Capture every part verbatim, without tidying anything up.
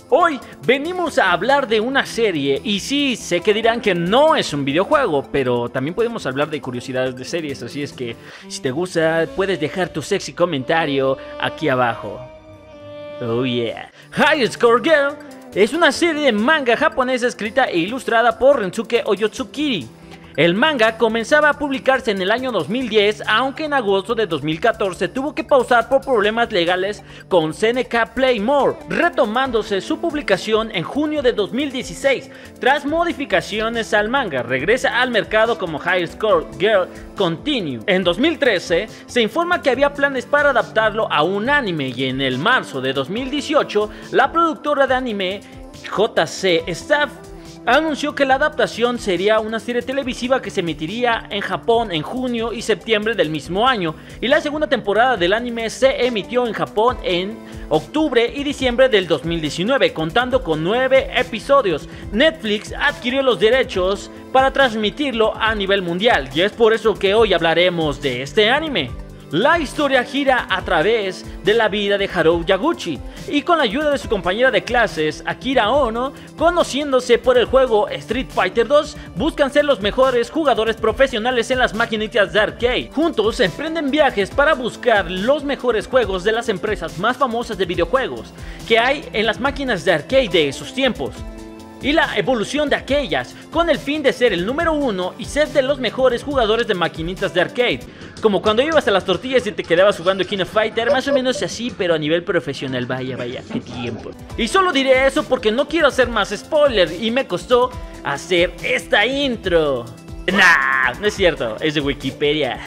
Hoy venimos a hablar de una serie y sí, sé que dirán que no es un videojuego, pero también podemos hablar de curiosidades de series, así es que si te gusta puedes dejar tu sexy comentario aquí abajo. Oh yeah. High Score Girl es una serie de manga japonesa escrita e ilustrada por Rensuke Oyotsukiri. El manga comenzaba a publicarse en el año dos mil diez, aunque en agosto de dos mil catorce tuvo que pausar por problemas legales con C N K Playmore, retomándose su publicación en junio de dos mil dieciséis. Tras modificaciones al manga, regresa al mercado como High Score Girl Continue. En dos mil trece se informa que había planes para adaptarlo a un anime y en el marzo de dos mil dieciocho la productora de anime J C Staff anunció que la adaptación sería una serie televisiva que se emitiría en Japón en junio y septiembre del mismo año, y la segunda temporada del anime se emitió en Japón en octubre y diciembre del dos mil diecinueve, contando con nueve episodios. Netflix adquirió los derechos para transmitirlo a nivel mundial, y es por eso que hoy hablaremos de este anime. La historia gira a través de la vida de Haru Yaguchi y con la ayuda de su compañera de clases Akira Ono, conociéndose por el juego Street Fighter dos, buscan ser los mejores jugadores profesionales en las maquinitas de arcade. Juntos emprenden viajes para buscar los mejores juegos de las empresas más famosas de videojuegos que hay en las máquinas de arcade de esos tiempos, y la evolución de aquellas, con el fin de ser el número uno y ser de los mejores jugadores de maquinitas de arcade. Como cuando ibas a las tortillas y te quedabas jugando King of Fighter, más o menos así, pero a nivel profesional. Vaya, vaya, qué tiempo. Y solo diré eso porque no quiero hacer más spoiler y me costó hacer esta intro. Nah, no es cierto, es de Wikipedia.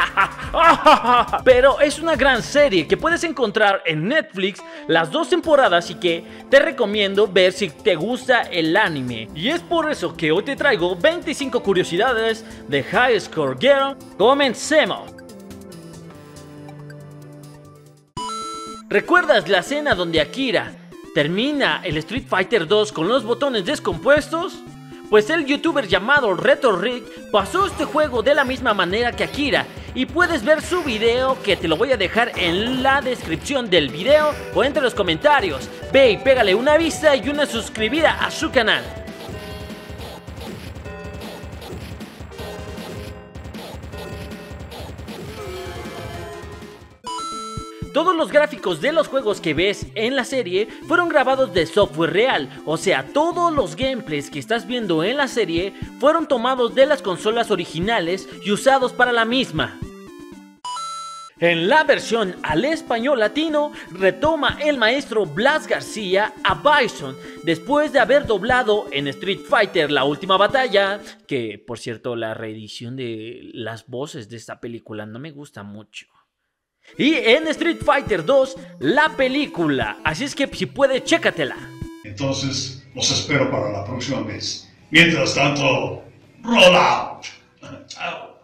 Pero es una gran serie que puedes encontrar en Netflix las dos temporadas y que te recomiendo ver si te gusta el anime. Y es por eso que hoy te traigo veinticinco curiosidades de High Score Girl. Comencemos. ¿Recuerdas la escena donde Akira termina el Street Fighter dos con los botones descompuestos? Pues el youtuber llamado RetroRick pasó este juego de la misma manera que Akira, y puedes ver su video, que te lo voy a dejar en la descripción del video o entre los comentarios. Ve y pégale una vista y una suscribida a su canal. Todos los gráficos de los juegos que ves en la serie fueron grabados de software real, o sea, todos los gameplays que estás viendo en la serie fueron tomados de las consolas originales y usados para la misma. En la versión al español latino, retoma el maestro Blas García a Bison, después de haber doblado en Street Fighter La Última Batalla, que por cierto la reedición de las voces de esta película no me gusta mucho. Y en Street Fighter dos, la película, así es que si puedes, chécatela. Entonces, los espero para la próxima vez. Mientras tanto, roll out. Chao.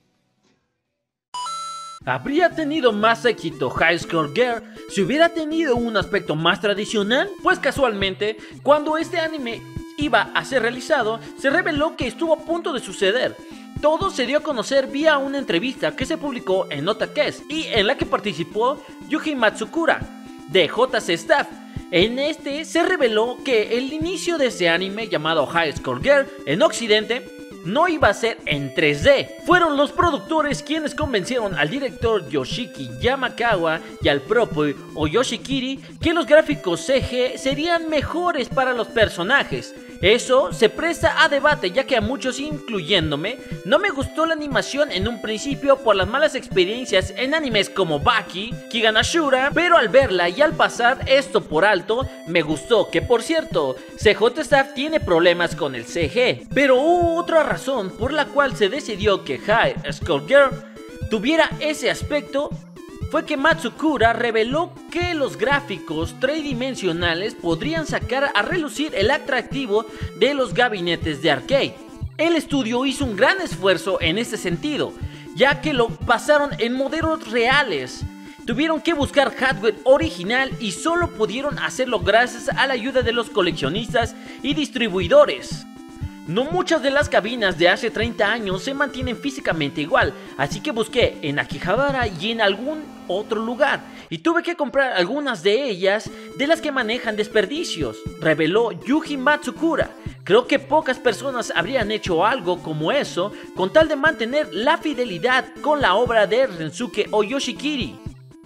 ¿Habría tenido más éxito High Score Girl si hubiera tenido un aspecto más tradicional? Pues casualmente, cuando este anime iba a ser realizado, se reveló que estuvo a punto de suceder. Todo se dio a conocer vía una entrevista que se publicó en Otakes y en la que participó Yuji Matsukura de J C Staff. En este se reveló que el inicio de este anime llamado High Score Girl en Occidente no iba a ser en tres D. Fueron los productores quienes convencieron al director Yoshiki Yamakawa y al propio Oyoshikiri que los gráficos C G serían mejores para los personajes. Eso se presta a debate, ya que a muchos, incluyéndome, no me gustó la animación en un principio por las malas experiencias en animes como Baki, Kiganashura, pero al verla y al pasar esto por alto, me gustó. Que por cierto, C J Staff tiene problemas con el C G, pero hubo otra razón por la cual se decidió que High Score Girl tuviera ese aspecto. Fue que Matsukura reveló que los gráficos tridimensionales podrían sacar a relucir el atractivo de los gabinetes de arcade. El estudio hizo un gran esfuerzo en este sentido, ya que lo basaron en modelos reales. Tuvieron que buscar hardware original y solo pudieron hacerlo gracias a la ayuda de los coleccionistas y distribuidores. No muchas de las cabinas de hace treinta años se mantienen físicamente igual, así que busqué en Akihabara y en algún otro lugar, y tuve que comprar algunas de ellas de las que manejan desperdicios, reveló Yuji Matsukura. Creo que pocas personas habrían hecho algo como eso con tal de mantener la fidelidad con la obra de Rensuke Oyoshikiri.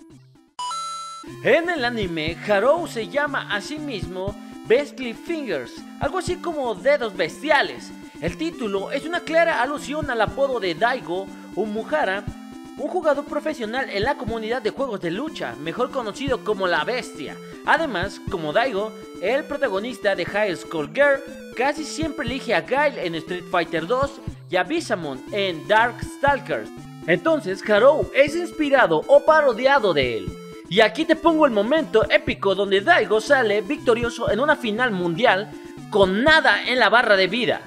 En el anime, Harou se llama a sí mismo Beastly Fingers, algo así como dedos bestiales. El título es una clara alusión al apodo de Daigo Umuhara, un jugador profesional en la comunidad de juegos de lucha, mejor conocido como la Bestia. Además, como Daigo, el protagonista de High School Girl casi siempre elige a Guile en Street Fighter dos y a Bizamon en Darkstalkers. Entonces, Harou es inspirado o parodiado de él. Y aquí te pongo el momento épico donde Daigo sale victorioso en una final mundial con nada en la barra de vida.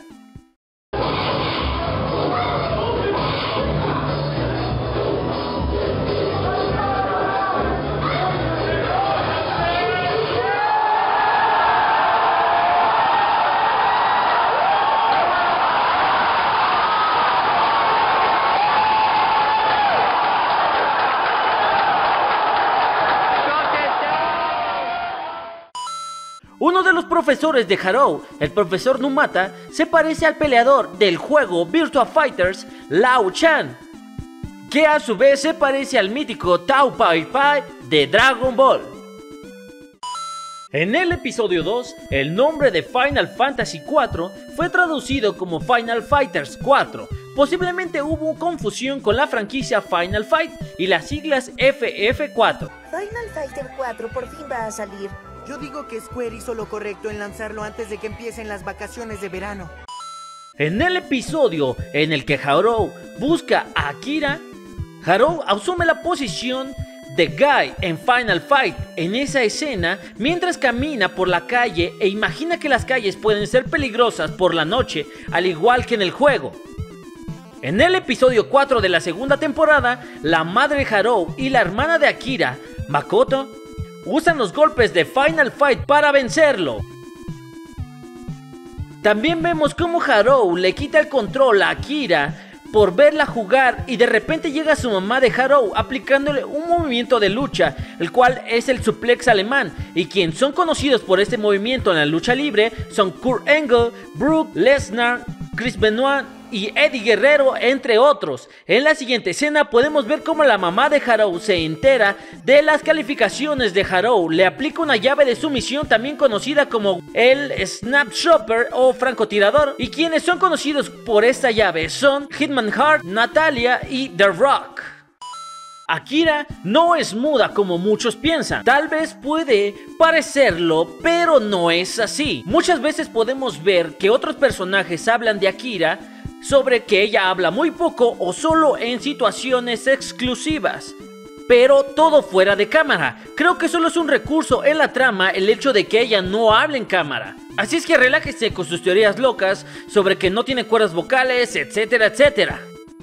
Uno de los profesores de Harou, el profesor Numata, se parece al peleador del juego Virtua Fighters, Lao Chan, que a su vez se parece al mítico Tao Pai Pai de Dragon Ball. En el episodio dos, el nombre de Final Fantasy cuatro fue traducido como Final Fighters cuatro. Posiblemente hubo confusión con la franquicia Final Fight y las siglas F F cuatro. Final Fighter cuatro por fin va a salir. Yo digo que Square hizo lo correcto en lanzarlo antes de que empiecen las vacaciones de verano. En el episodio en el que Harou busca a Akira, Harou asume la posición de Guy en Final Fight en esa escena mientras camina por la calle e imagina que las calles pueden ser peligrosas por la noche, al igual que en el juego. En el episodio cuatro de la segunda temporada, la madre de Harou y la hermana de Akira, Makoto, usan los golpes de Final Fight para vencerlo. También vemos cómo Harou le quita el control a Akira por verla jugar y de repente llega su mamá de Harou aplicándole un movimiento de lucha, el cual es el suplex alemán, y quienes son conocidos por este movimiento en la lucha libre son Kurt Angle, Brock Lesnar, Chris Benoit y Eddie Guerrero, entre otros. En la siguiente escena podemos ver cómo la mamá de Harou se entera de las calificaciones de Harou, le aplica una llave de sumisión también conocida como el Snap Chopper o francotirador, y quienes son conocidos por esta llave son Hitman Hart, Natalia y The Rock. Akira no es muda como muchos piensan, tal vez puede parecerlo, pero no es así. Muchas veces podemos ver que otros personajes hablan de Akira sobre que ella habla muy poco o solo en situaciones exclusivas, pero todo fuera de cámara. Creo que solo es un recurso en la trama el hecho de que ella no hable en cámara. Así es que relájese con sus teorías locas sobre que no tiene cuerdas vocales, etcétera, etcétera.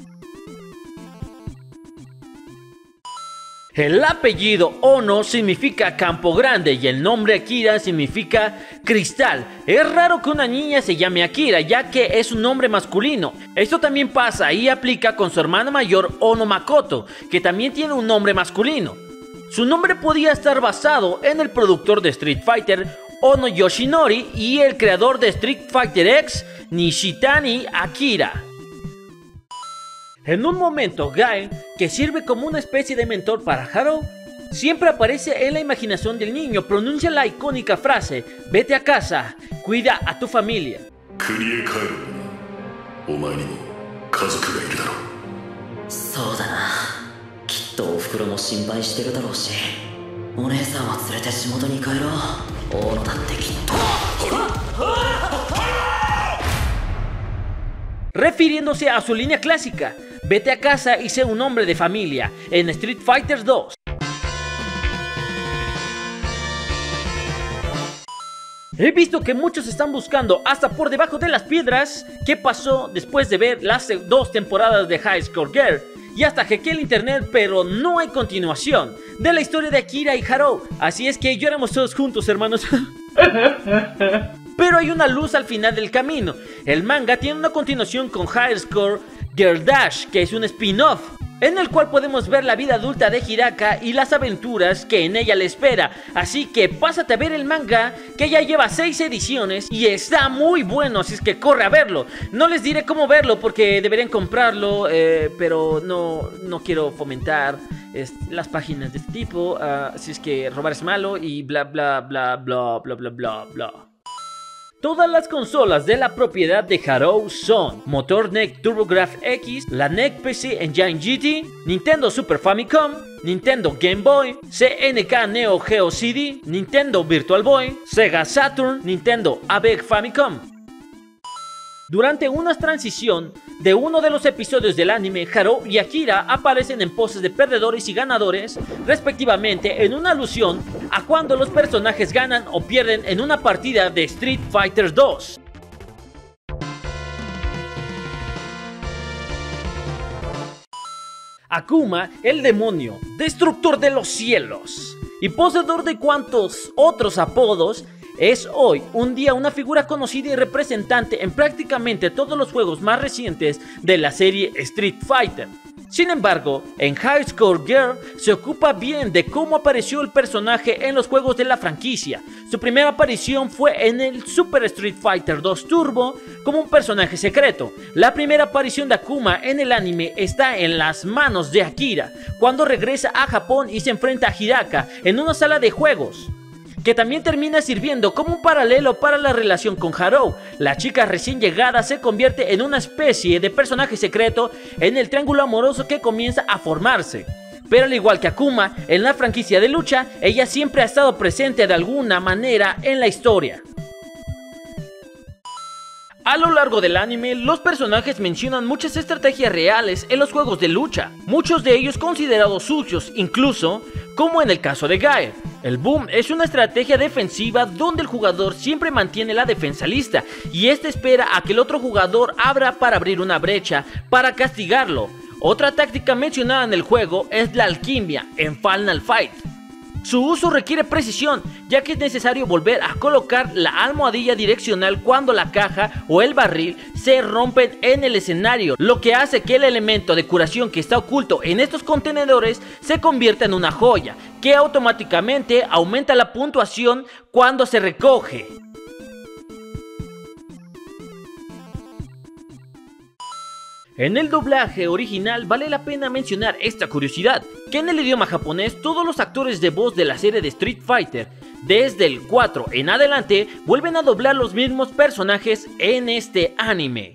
El apellido Ono significa campo grande y el nombre Akira significa cristal. Es raro que una niña se llame Akira, ya que es un nombre masculino. Esto también pasa y aplica con su hermana mayor Ono Makoto, que también tiene un nombre masculino. Su nombre podía estar basado en el productor de Street Fighter, Ono Yoshinori, y el creador de Street Fighter X, Nishitani Akira. En un momento, Guy, que sirve como una especie de mentor para Harou, siempre aparece en la imaginación del niño, pronuncia la icónica frase: vete a casa, cuida a tu familia. Refiriéndose a su línea clásica, vete a casa y sé un hombre de familia, en Street Fighter dos. He visto que muchos están buscando hasta por debajo de las piedras qué pasó después de ver las dos temporadas de High Score Girl, y hasta hackeé el internet, pero no hay continuación de la historia de Akira y Harou. Así es que lloramos todos juntos, hermanos. Pero hay una luz al final del camino. El manga tiene una continuación con High Score Girl Dash, que es un spin-off, en el cual podemos ver la vida adulta de Hiraka y las aventuras que en ella le espera. Así que pásate a ver el manga, que ya lleva seis ediciones y está muy bueno, así es que corre a verlo. No les diré cómo verlo porque deberían comprarlo, eh, pero no, no quiero fomentar es, las páginas de este tipo, uh, así es que robar es malo y bla bla bla bla bla bla bla bla. Todas las consolas de la propiedad de Harrow son Motor N E C TurboGrafx X, la N E C P C Engine G T, Nintendo Super Famicom, Nintendo Game Boy, C N K Neo Geo C D, Nintendo Virtual Boy, Sega Saturn, Nintendo A B E C Famicom. Durante una transición de uno de los episodios del anime, Haru y Akira aparecen en poses de perdedores y ganadores, respectivamente, en una alusión a cuando los personajes ganan o pierden en una partida de Street Fighter dos. Akuma, el demonio, destructor de los cielos y poseedor de cuantos otros apodos, es hoy un día una figura conocida y representante en prácticamente todos los juegos más recientes de la serie Street Fighter. Sin embargo, en High Score Girl se ocupa bien de cómo apareció el personaje en los juegos de la franquicia. Su primera aparición fue en el Super Street Fighter dos Turbo como un personaje secreto. La primera aparición de Akuma en el anime está en las manos de Akira, cuando regresa a Japón y se enfrenta a Hiraka en una sala de juegos, que también termina sirviendo como un paralelo para la relación con Haru. La chica recién llegada se convierte en una especie de personaje secreto en el triángulo amoroso que comienza a formarse. Pero al igual que Akuma, en la franquicia de lucha, ella siempre ha estado presente de alguna manera en la historia. A lo largo del anime, los personajes mencionan muchas estrategias reales en los juegos de lucha, muchos de ellos considerados sucios, incluso como en el caso de Gae. El boom es una estrategia defensiva donde el jugador siempre mantiene la defensa lista y este espera a que el otro jugador abra para abrir una brecha para castigarlo. Otra táctica mencionada en el juego es la alquimia en Final Fight. Su uso requiere precisión, ya que es necesario volver a colocar la almohadilla direccional cuando la caja o el barril se rompen en el escenario, lo que hace que el elemento de curación que está oculto en estos contenedores se convierta en una joya, que automáticamente aumenta la puntuación cuando se recoge. En el doblaje original vale la pena mencionar esta curiosidad, que en el idioma japonés todos los actores de voz de la serie de Street Fighter, desde el cuatro en adelante, vuelven a doblar los mismos personajes en este anime.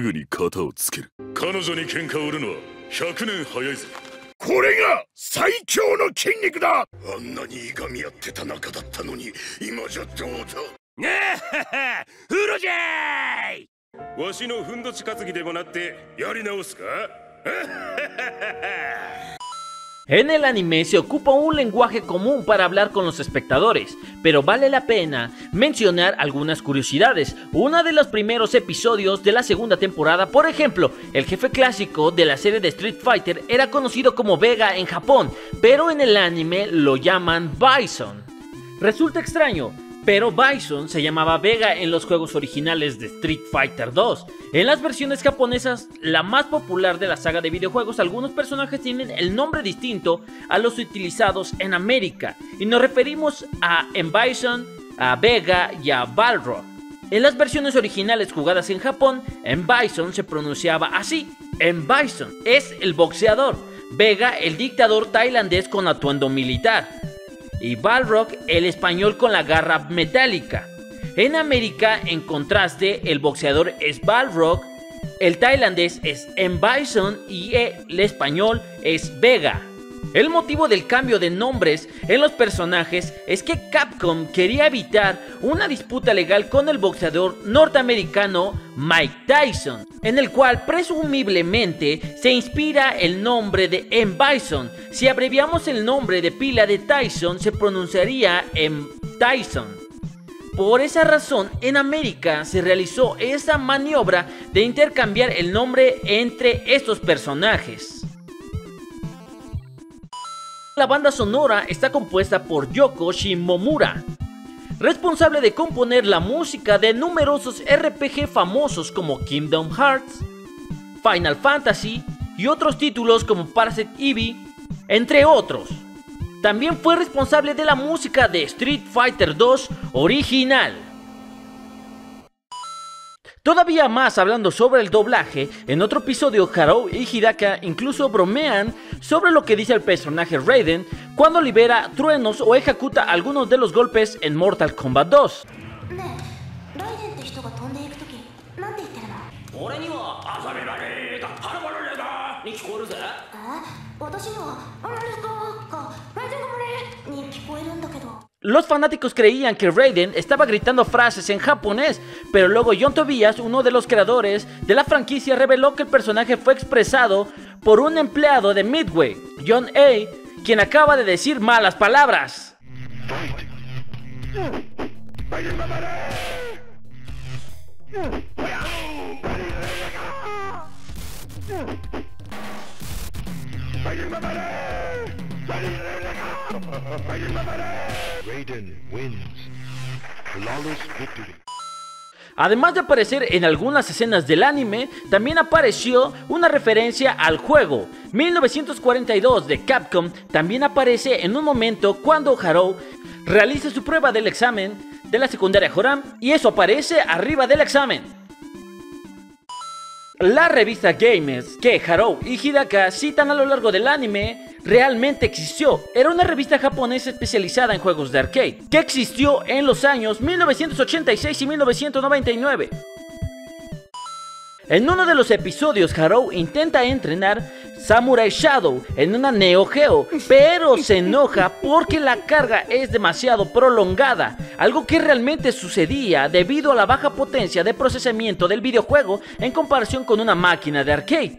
En el anime se ocupa un lenguaje común para hablar con los espectadores, pero vale la pena mencionar algunas curiosidades. Uno de los primeros episodios de la segunda temporada, por ejemplo, el jefe clásico de la serie de Street Fighter era conocido como Vega en Japón, pero en el anime lo llaman Bison. Resulta extraño, pero Bison se llamaba Vega en los juegos originales de Street Fighter dos. En las versiones japonesas, la más popular de la saga de videojuegos, algunos personajes tienen el nombre distinto a los utilizados en América, y nos referimos a M-Bison, a Vega y a Balrog. En las versiones originales jugadas en Japón, M-Bison se pronunciaba así: M-Bison es el boxeador, Vega el dictador tailandés con atuendo militar, y Balrog el español con la garra metálica. En América, en contraste, el boxeador es Balrog, el tailandés es M-Bison y el español es Vega. El motivo del cambio de nombres en los personajes es que Capcom quería evitar una disputa legal con el boxeador norteamericano Mike Tyson, en el cual presumiblemente se inspira el nombre de M-Bison. Si abreviamos el nombre de pila de Tyson, se pronunciaría M. Tyson. Por esa razón, en América se realizó esa maniobra de intercambiar el nombre entre estos personajes. La banda sonora está compuesta por Yoko Shimomura. responsable de componer la música de numerosos R P G famosos como Kingdom Hearts, Final Fantasy y otros títulos como Parasite Eve, entre otros. También fue responsable de la música de Street Fighter dos original. Todavía más hablando sobre el doblaje, en otro episodio Harou y Hidaka incluso bromean sobre lo que dice el personaje Raiden cuando libera truenos o ejecuta algunos de los golpes en Mortal Kombat dos. Los fanáticos creían que Raiden estaba gritando frases en japonés, pero luego John Tobias, uno de los creadores de la franquicia, reveló que el personaje fue expresado por un empleado de Midway, John A., quien acaba de decir malas palabras. Además de aparecer en algunas escenas del anime, también apareció una referencia al juego. mil novecientos cuarenta y dos de Capcom también aparece en un momento cuando Harou realiza su prueba del examen de la secundaria Joran, y eso aparece arriba del examen. La revista Gamers que Harou y Hidaka citan a lo largo del anime realmente existió. Era una revista japonesa especializada en juegos de arcade que existió en los años mil novecientos ochenta y seis y mil novecientos noventa y nueve. En uno de los episodios, Harou intenta entrenar Samurai Shadow en una Neo Geo, pero se enoja porque la carga es demasiado prolongada, algo que realmente sucedía debido a la baja potencia de procesamiento del videojuego en comparación con una máquina de arcade.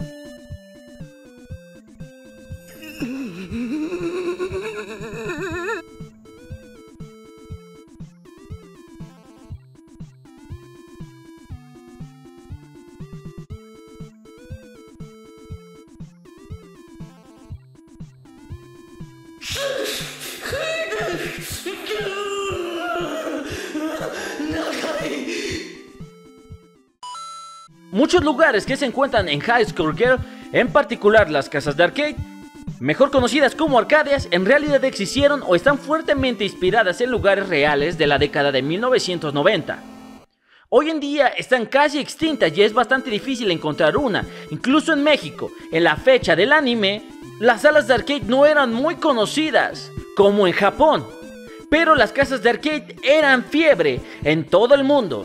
Muchos lugares que se encuentran en High School Girl, en particular las casas de arcade, mejor conocidas como arcadias, en realidad existieron o están fuertemente inspiradas en lugares reales de la década de mil novecientos noventa. Hoy en día están casi extintas y es bastante difícil encontrar una. Incluso en México, en la fecha del anime, las salas de arcade no eran muy conocidas como en Japón, pero las casas de arcade eran fiebre en todo el mundo.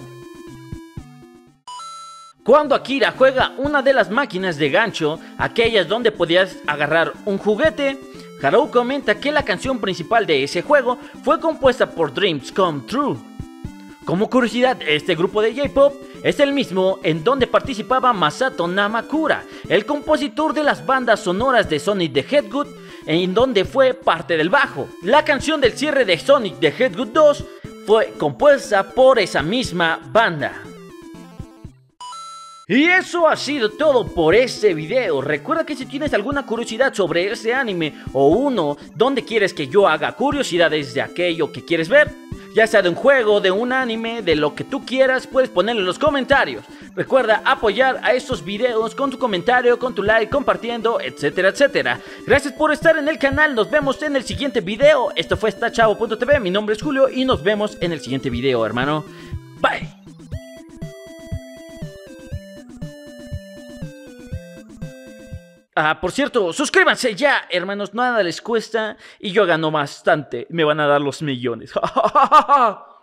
Cuando Akira juega una de las máquinas de gancho, aquellas donde podías agarrar un juguete, Harou comenta que la canción principal de ese juego fue compuesta por Dreams Come True. Como curiosidad, este grupo de J-Pop es el mismo en donde participaba Masato Namakura, el compositor de las bandas sonoras de Sonic the Hedgehog, en donde fue parte del bajo. La canción del cierre de Sonic the Hedgehog dos fue compuesta por esa misma banda. Y eso ha sido todo por este video. Recuerda que si tienes alguna curiosidad sobre este anime o uno donde quieres que yo haga curiosidades de aquello que quieres ver, ya sea de un juego, de un anime, de lo que tú quieras, puedes ponerlo en los comentarios. Recuerda apoyar a estos videos con tu comentario, con tu like, compartiendo, etcétera, etcétera. Gracias por estar en el canal, nos vemos en el siguiente video. Esto fue Stachavo punto t v, mi nombre es Julio y nos vemos en el siguiente video, hermano. Bye. Ah, por cierto, suscríbanse ya, hermanos, nada les cuesta y yo gano bastante, me van a dar los millones.